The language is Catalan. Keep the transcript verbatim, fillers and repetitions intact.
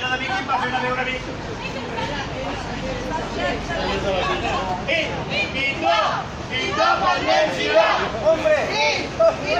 de mi qui em va fer una veure a mi. I, i no, independència! Hombre!